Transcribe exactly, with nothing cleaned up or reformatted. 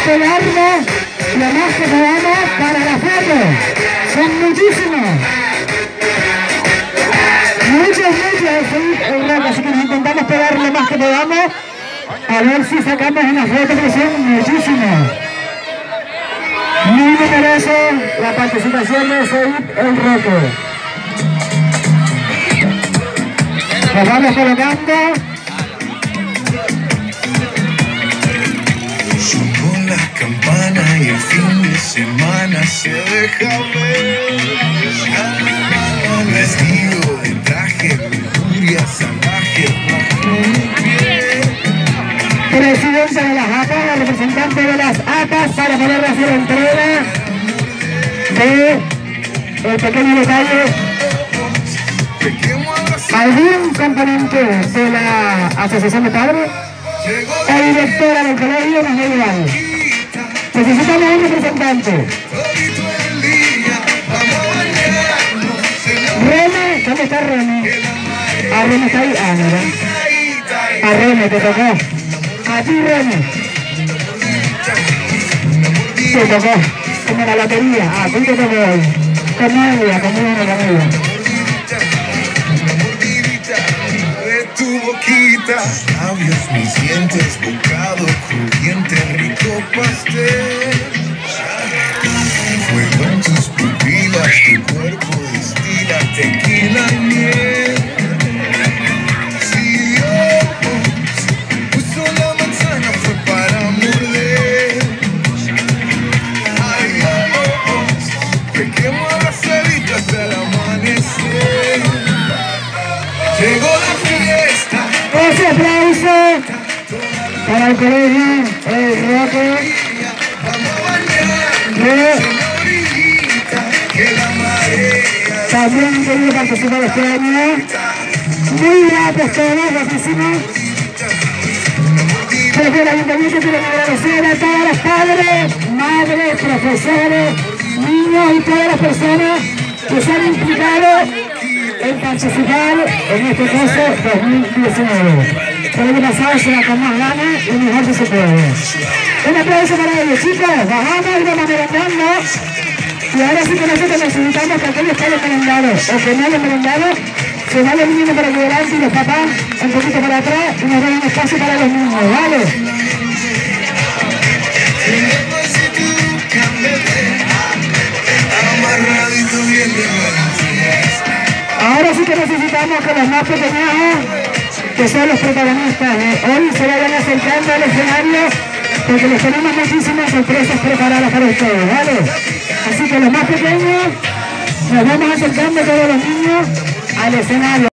pegarlo lo más que podamos para la foto. Son muchísimos. Muchos, muchos, sí, el rock, así que nos intentamos pegar lo más que podamos. A ver si sacamos una foto, que son muchísimos. Muy numeroso la participación de Said el Roco. Nos vamos colocando. Sonó la campana y el fin de semana se deja ver. Vestido de traje, lujuria salvaje bajo un pie. Presidente de las A P A, representante de las A P A para poder hacer entrega de el pequeño detalle. ¿Algún componente de la Asociación de Padres o directora del colegio nos va a ayudar? Necesitamos un representante. Rene, ¿dónde está Rene? Ah, Rene está ahí. Ah, mira. A Rene te tocó. A ti, Rene. Te tocó. Como la lotería. Ah, tú te tocó hoy. Comedia, comedia, comedia. Tu boquita, labios, mis dientes, bocado crujiente, rico pastel. Fuego en tus pupilas, tu cuerpo destila tequila y miel. Si Dios puso la manzana fue para morder. Ay Dios, te quemo abrazadito hasta el amanecer. Llegó la fiesta. Ese aplauso para el colegio El Roco de también querido participar este año. Muy gratos todos, guapísimos. Desde el ayuntamiento quiero agradecer a todos los padres, madres, profesores, niños y todas las personas que se han implicado en participar en este caso dos mil diecinueve. El año pasado se va con más ganas y mejor que se puede. Un aplauso para ellos, chicos. Bajamos y vamos merendando. Y ahora sí que nosotros necesitamos que aquellos que hayan merendado o que no hayan merendado se vayan viniendo para adelante y los papás un poquito para atrás y nos den un espacio para los niños, ¿vale? Ahora sí que necesitamos que los más pequeños, que son los protagonistas de hoy, se vayan acercando al escenario porque les tenemos muchísimas sorpresas preparadas para ustedes, ¿vale? Así que los más pequeños, nos vamos acercando todos los niños al escenario.